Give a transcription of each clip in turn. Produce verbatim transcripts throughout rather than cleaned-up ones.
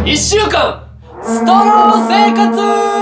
いっしゅうかんストロー生活。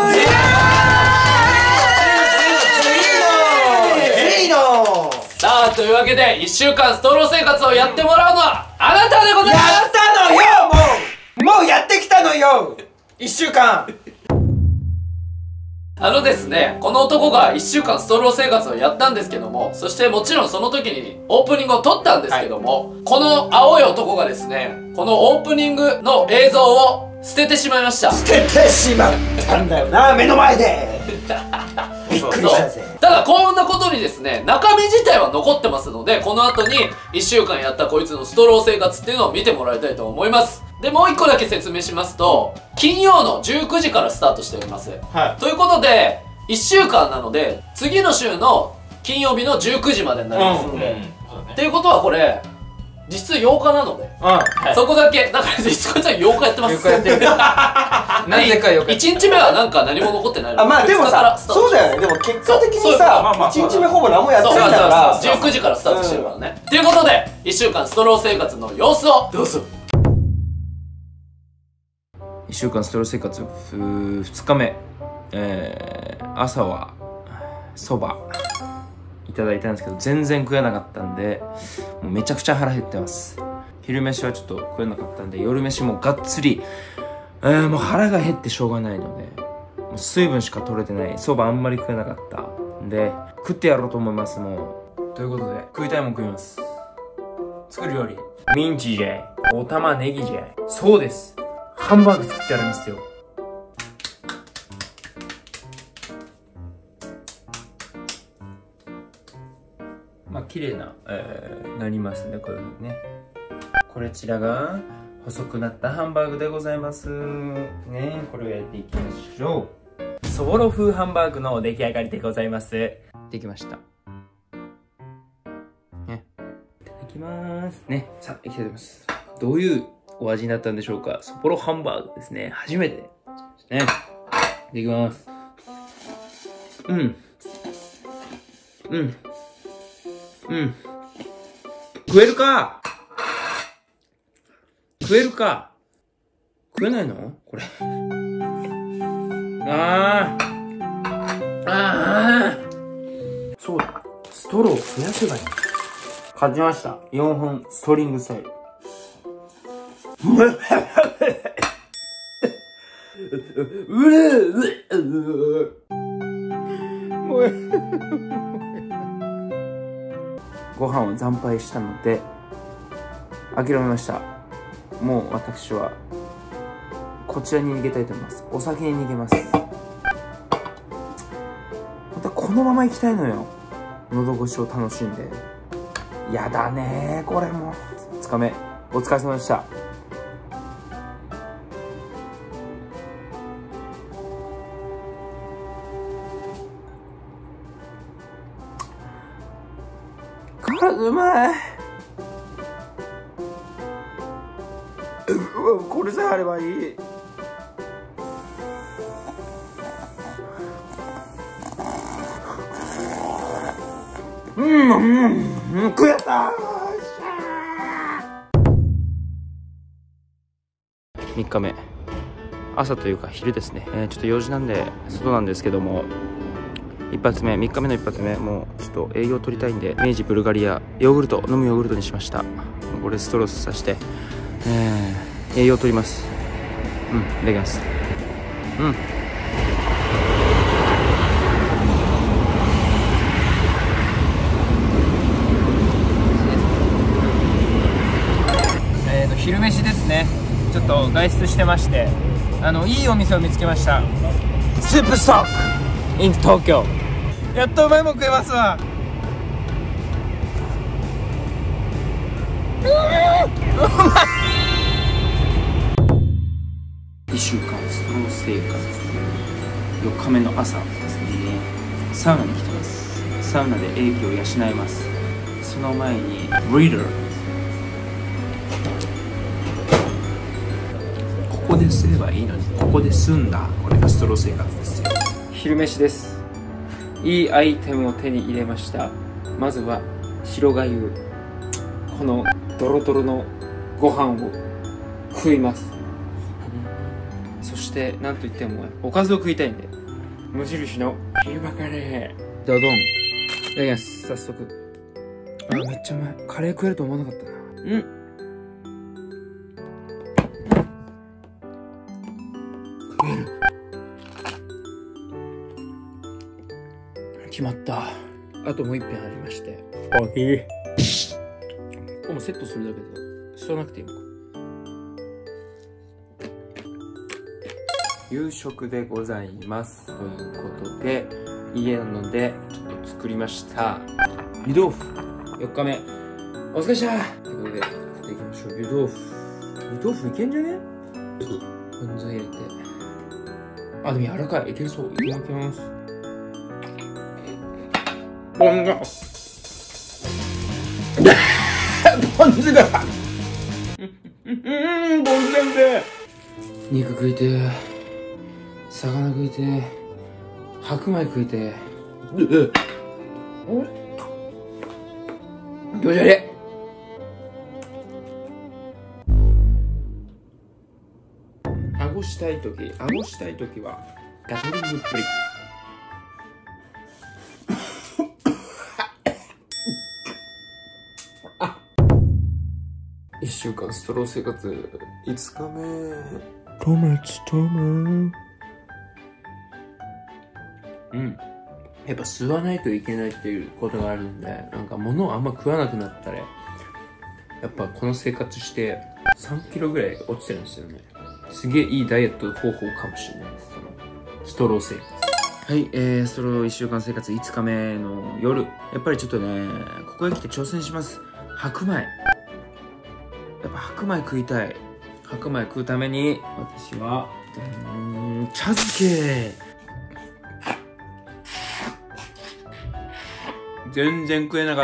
さあ、というわけでいっしゅうかんストロー生活をやってもらうのはあなたでございます。 やったのよ。もうもうやってきたのよ。いっしゅうかん。 あのですね、この男がいっしゅうかんストロー生活をやったんですけども、そしてもちろんその時にオープニングを撮ったんですけども、はい、この青い男がですね、このオープニングの映像を捨ててしまいました。 捨ててしまったんだよな、目の前で。びっくりしたぜ。 ただこんなことにですね、中身自体は残ってますので、この後にいっしゅうかんやったこいつのストロー生活っていうのを見てもらいたいと思います。で、もう一個だけ説明しますと、金曜のじゅうくじからスタートしております。はい、ということで、いっしゅうかんなので、次の週の金曜日のじゅうくじまでになりますので、っていうことはこれ、実質ようかなので、そこだけ、だから実質こいつはようかやってます。ようかやってる。なぜかようか。いちにちめはなんか何も残ってないので、 あ、まあでもさ、そうだよね。でも結果的にさ、いちにちめほぼ何もやってないんだから、 じゅうくじからスタートしてるからね。ということで、いっしゅうかんストロー生活の様子をどうぞ。 いっしゅうかんストロー生活ふつかめ、えー、朝はそばいただいたんですけど全然食えなかったんでもうめちゃくちゃ腹減ってます。昼飯はちょっと食えなかったんで夜飯もがっつり、えー、もう腹が減ってしょうがないのでもう水分しか取れてない。そばあんまり食えなかったんで食ってやろうと思います。もうということで食いたいもん食います。作る料理ミンチじゃい、お玉ねぎじゃい、そうです、ハンバーグ作ってやるんですよ。まあ綺麗な、えー、なりますね、こういうふうにね。こちらが細くなったハンバーグでございますね。これをやっていきましょう。そぼろ風ハンバーグの出来上がりでございます。できましたね。いただきますね。さあいきたいと思います。どういうお味になったんでしょうか。そぼろハンバーグですね。初めてですね。いただきます。うんうんうん。食えるか食えるか食えないのこれ。あーあーそうだ。ストロー増やせばいい。買ってました。よんほんストリングスタイル。うれうご飯を惨敗したので諦めました。もう私はこちらに逃げたいと思います。お酒に逃げます。またこのまま行きたいのよ。喉越しを楽しんで。やだねーこれもふつかめお疲れ様でした。うまい。うわこれさえあればいい。うんうんうん食えた。みっかめ朝というか昼ですね、えー、ちょっと用事なんで外なんですけども、一発目みっかめの一発目もうちょっと営業取りたいんで明治ブルガリアヨーグルト飲むヨーグルトにしました。これストローさして、えー、栄養取ります。うんできます。うんえーと昼飯ですね。ちょっと外出してましてあのいいお店を見つけました。スープストック in 東京。やっとうまいもん食えますわ。 いっしゅうかんストロー生活よっかめの朝ですね。サウナに来てます。サウナで英気を養います。その前にブリーダー、ここですればいいのにここで済んだ。これがストロー生活ですよ。昼飯です。いいアイテムを手に入れました。まずは白がゆ、このドロドロのご飯を食います。 そしてなんといってもおかずを食いたいんで、無印のキーマカレードドン。いただきます。早速。あ、めっちゃうまい。カレー食えると思わなかったな。うん。食える。決まった。あともう一品ありまして。おいしい。これもセットするだけで吸わなくていいのか。夕食でございますということで、家なのでちょっと作りました湯豆腐。よっかめお疲れっしたということで作っていきましょう。湯豆腐湯豆腐いけんじゃね。ポン酢入れて、あ、でも柔らかい。いけるそう。いただきます。ポン酢ポン酢がうん、ポン酢なんで肉食いてー、魚食いてー、白米食いてー。気持ち悪い。顎したいとき、顎したいときはガトリングプリッツ。一週間ストロー生活いつかめ。トマツトマ。うん。やっぱ吸わないといけないっていうことがあるんで、なんか物をあんま食わなくなったら、やっぱこの生活してさんキロぐらい落ちてるんですよね。すげえいいダイエット方法かもしれないです。そのストロー生活。はい、えー、ストローいっしゅうかん生活いつかめの夜。やっぱりちょっとね、ここへ来て挑戦します。白米。やっぱ白米食いたい。白米食うために、私は、うーん、茶漬け。全然食えなかった。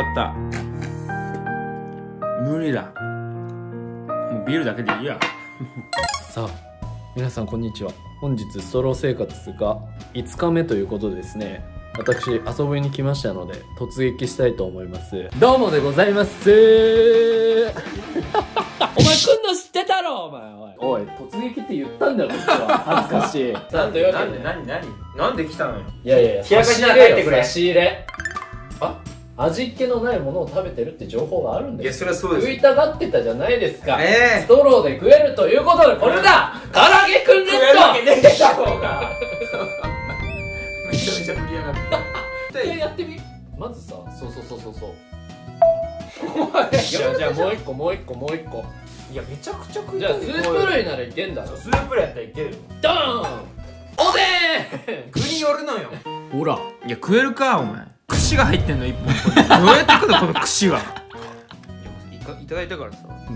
無理だ。もうビールだけでいいや。 さあ皆さんこんにちは。本日ストロー生活がいつかめということでですね、私遊びに来ましたので突撃したいと思います。どうもでございますお前来んの知ってたろお前。おいおい、突撃って言ったんだよこっちは。恥ずかしい。なんというわけで、 何何なんで来たのよ。 いやいやいや、 冷やかしな帰ってくれ。 差し入れ。あ、味気のないものを食べてるって情報があるんです。 いや、それはそうです。 食いたがってたじゃないですか。 ええー、 ストローで食えるということで、これだ、うん、唐揚げくんレッド。食えるわけねえだろうが。 めちゃめちゃ振りやがった。 一回やってみ。まずさ、そうそうそうそうそう。 お前、 じゃあ、じゃあもう一個、もう一個、もう一個。 いや、めちゃくちゃ食いたい。じゃあ、スープ類ならいけんだろ。 スープ類やったらいけるよ。 ドーン。おでーん。 具によるのよ。 ほら。 いや、食えるか、お前。串が入ってんの、一本。どうやって食うの、この串は。いか、いただいたからさ。うん。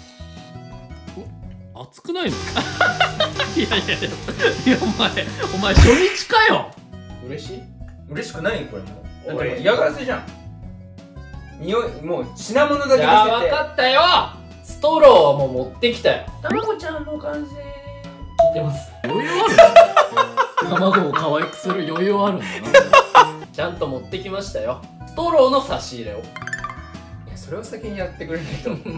お、熱くないの。いやいやいや。いや、お前、お前初日かよ。嬉しい。 嬉しくないこれも。なんか嫌がらせじゃん。匂い、もう品物だけ見せて。 じゃあ分かったよ。ストローも持ってきたよ。卵ちゃんの完成。聞いてます。余裕ある。卵を可愛くする余裕あるんだな。ちゃんと持ってきましたよ。ストローの差し入れを。いや、それを先にやってくれないと。どうも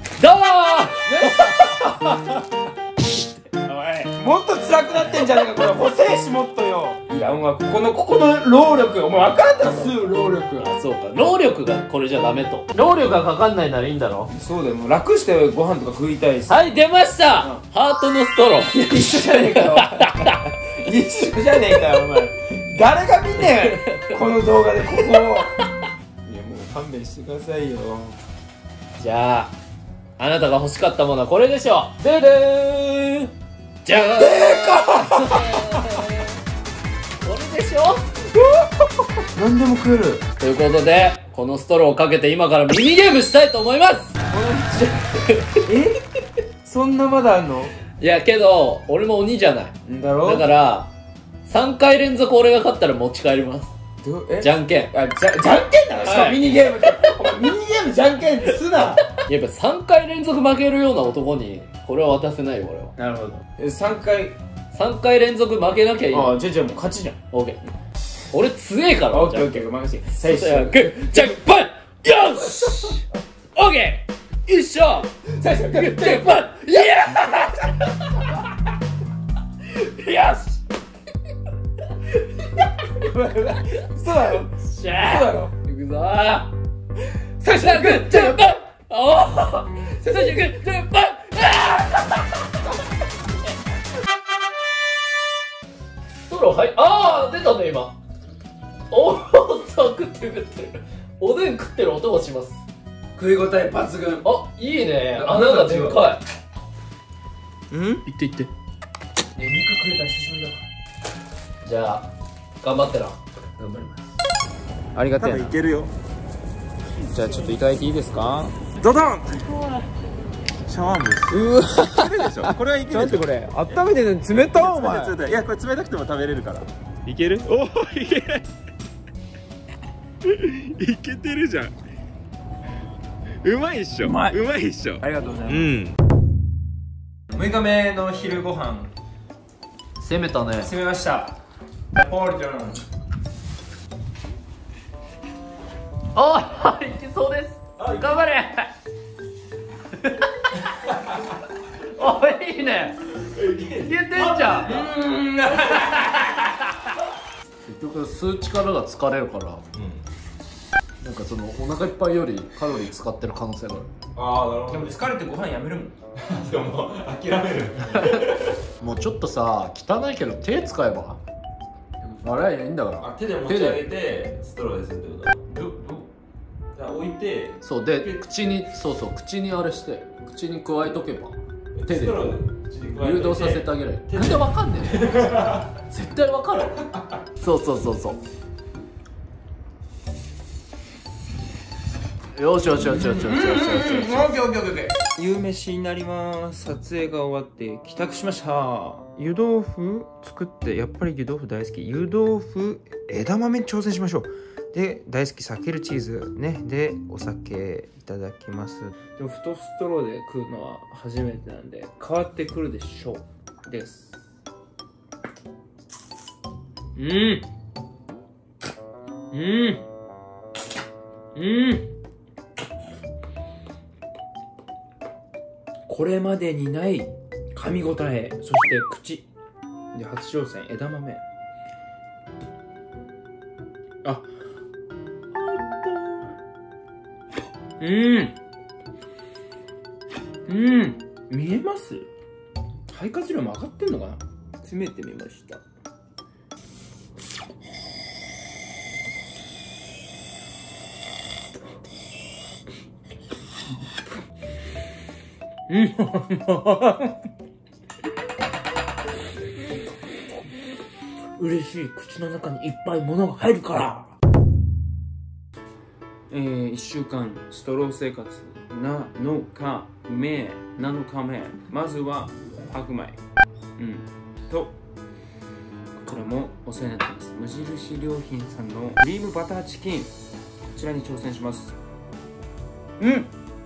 ー。もっと辛くなってんじゃないかこれ。補正しもっとよ。いや、お前ここのここの労力、お前分かったすぐ労力。 あ、そうか、労力がこれじゃダメと。労力がかかんないならいいんだろ。 そうだよ、もう楽してご飯とか食いたいし。 はい、出ました、うん、ハートのストロー。 いや、一緒じゃねえかよ。一緒じゃねえかよお前。誰が見んねんこの動画でここを。いや、もう勘弁してくださいよ。 じゃああなたが欲しかったものはこれでしょう。ででーん、じゃーん。でかこれでしょ。 何でも食える。 ということで、このストローをかけて今からミニゲームしたいと思います。 え、そんなまだあんの。 いやけど俺も鬼じゃないだろ。 だからさんかい連続俺が勝ったら持ち帰ります。じゃんけん。 あ、じゃ、じゃんけんだろ、しかもミニゲームって。お前ミニゲームじゃんけんってすな。 やっぱさんかい連続負けるような男にこれは渡せないよ俺は。 なるほど。え、さんかいさんかい連続負けなきゃいい。 ああ、じゃあじゃあもう勝ちじゃん。 オッケー。俺強えから。 オッケーオッケー、任せて。 最初はグーじゃんパン。よしオッケー。よっしゃ。 最初はグーじゃんパン。イエーイ。 嘘だろ。 しゃ嘘だろ。 いくぞー。さしゃくじゃんぱん。おお。さしゃくじゃんぱん。ストローはい、ああ出たね今。おお、サクって食ってる。おでん食ってる音がします。 食い応え抜群。 あ、いいね。穴がでっかい。 うん、いっていって。 ね、肉食えたら久しぶりだかじゃあ頑張ってな。 ら。頑張ります。 ありがてえな。 多分いけるよ。 じゃあちょっといただいていいですか。 ドドン。シャワームです。 うわ、 いけるでしょ。これはいけるでしょ。 これ温めてるの冷たお前。 冷たい。いやこれ冷たくても食べれるから。いける？おお、いける。いけてるじゃん。うまいっしょ。うまい。うまいっしょ。 ありがとうございます。 うん。 むいかめの昼ご飯攻めたね。 攻めました。ナポリタン。 ああ、いきそうです。頑張れ。おい、いいね。いけてんじゃん。結局吸う力が疲れるから、なんかそのお腹いっぱいよりカロリー使ってる可能性がある。 ああ、なるほど。でも疲れてご飯やめるもん。 でももう諦める。 もうちょっとさ、汚いけど手使えばあれいいんだから。 あ、手で持ち上げてストローでするってことだ。どどじゃあ置いて、 そうで、口に、そうそう、口にあれして口に加えとけば手でストローで口に加えて誘導させてあげる。なんでわかんねえの。絶対わかる。そうそうそうそう。よしよしよしよしよしよしよしよし。 オッケーオッケーオッケー。 夕飯になります。撮影が終わって帰宅しました。湯豆腐作って、やっぱり湯豆腐大好き。湯豆腐枝豆に挑戦しましょう。で、大好きサケルチーズね。で、お酒いただきます。でも太ストローで食うのは初めてなんで変わってくるでしょうです。うんうんうんこれまでにない噛み応え、そして口で初挑戦枝豆。あ、うんうん見えます？肺活量も上がってんのかな。詰めてみました。うん、嬉しい。口の中にいっぱい物が入るから。えー、いっしゅうかんストロー生活なのかめなのかめ。まずは白米、うんと、これもお世話になってます無印良品さんのクリームバターチキン、こちらに挑戦します。うん、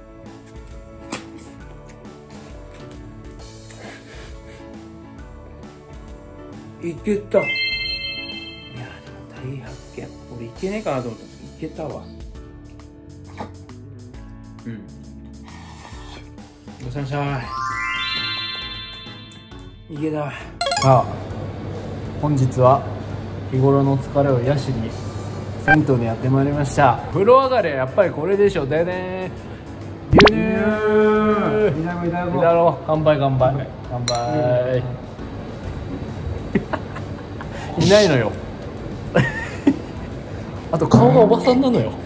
いけた。いやでも大発見。俺いけねえかなと思ったらいけたわ。うん。ごさんさい。いけた。 さあ本日は日頃の疲れを癒しに銭湯にやってまいりました。風呂上がりはやっぱりこれでしょ。でね牛乳いただこういただこういただろう。乾杯乾杯乾杯。いないのよ。あと顔がおばさんなのよ。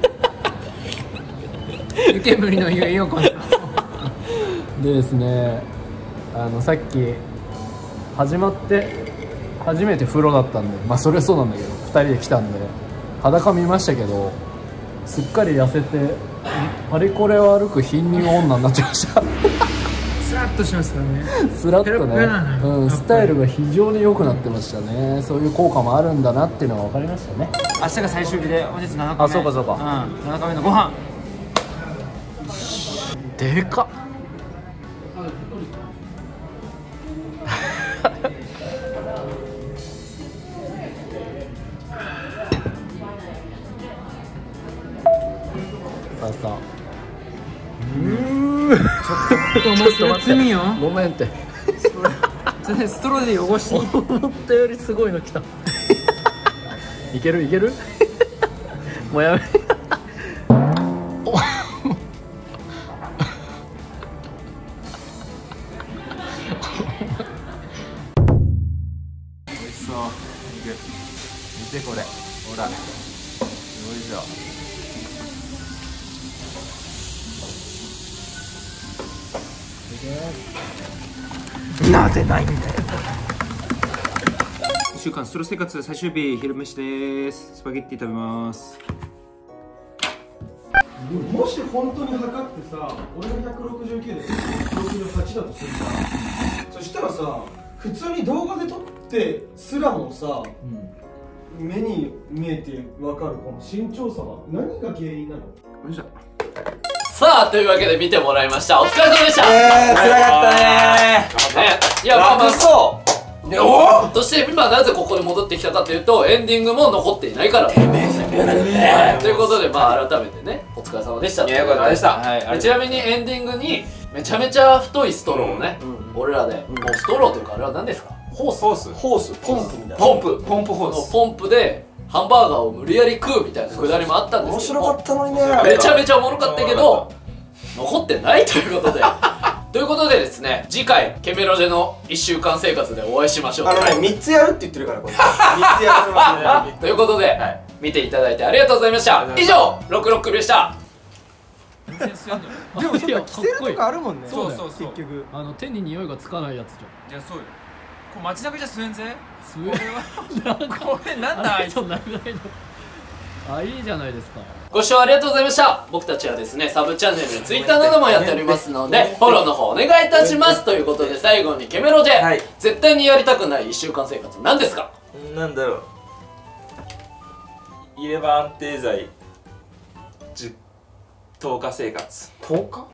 湯煙の湯よこでですね、あのさっき始まって初めて風呂だったんで、まあそれそうなんだけどふたりで来たんで裸見ましたけど、すっかり痩せてあれこれを歩く貧乳女になっちゃいました。 スラッとしますからね。 スラッとね、うん、スタイルが非常に良くなってましたね。そういう効果もあるんだなっていうのが分かりましたね。 明日が最終日で本日ななかめ。 あ、そうかそうか、 うん、ななかめのご飯でかっ。さあさあ、 ちょっと待って、罪よ。 ごめんって。 それストローで汚しに。 思ったよりすごいの来た。 いけるいけるもうやめお美味しそう。見てこれ。ほら。すごいでしょ。 なぜないんだよ。 いっしゅうかんストロー生活最終日、昼飯です。スパゲッティ食べます。 もし本当に測ってさ、俺がひゃくろくじゅうきゅうでひゃくろくじゅうはちだとするじゃん。そしたらさ、普通に動画で撮ってすらもさ、うん、目に見えてわかるこの身長差は何が原因なの？ よいしょ。 さあというわけで見てもらいました。お疲れ様でした。 えー、辛かったねね、いやまあまあそうそして今なぜここに戻ってきたかというと、エンディングも残っていないからということで、まあ改めてね、お疲れ様でしたというよかったでした。 はい、ちなみにエンディングにめちゃめちゃ太いストローをね、俺らで、もうストローというかあれは何ですか、ホースホース。 ホースポンプみたいなポンプポンプホース。 ポンプでハンバーガーを無理やり食うみたいなくだりもあったんで面すけども、 白かったのにね。 めちゃめちゃおもろかったけど残ってないということでということでですね、次回ケメロジェのいっしゅうかん生活でお会いしましょう。 あのね、みっつやるって言ってるからこれみっつやらせますね。 ということで、見ていただいてありがとうございました。以上ろくろっくびでした。 でもそっか、着せるとかあるもんね。 そうそうそう。 結局あの手に匂いがつかないやつじゃん。 いやそうよ。これ街中じゃ吸えんぜ。 吸えなんかこれなんだあいつ。 長いのあ、いいじゃないですか。 ご視聴ありがとうございました。僕たちはですね、サブチャンネルでツイッターなどもやっておりますので、フォローの方お願いいたしますということで、最後にケメロジェ、 はい絶対にやりたくないいっしゅうかん生活何ですか？ なんだろう、入れ歯安定剤じゅうとおか生活。 とおか